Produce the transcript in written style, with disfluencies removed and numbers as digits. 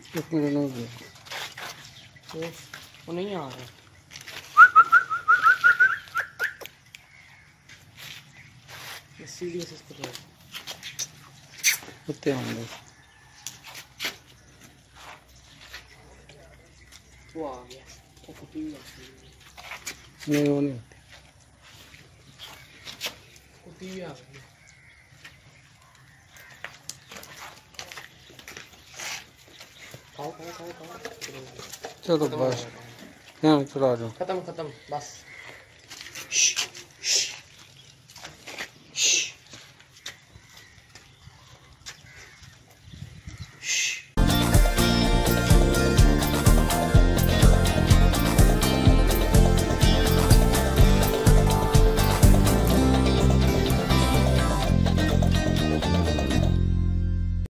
एक मिनट हो गया, वो नहीं आ रहा। सीरियस इस पर कुत्ते होंगे। वो आ गया, वो कुत्ती भी आती है। नहीं वो नहीं होते। कुत्ती भी आ गई। खाओ खाओ खाओ खाओ। चलो बस, यहाँ चला जाओ। खत्म खत्म बस।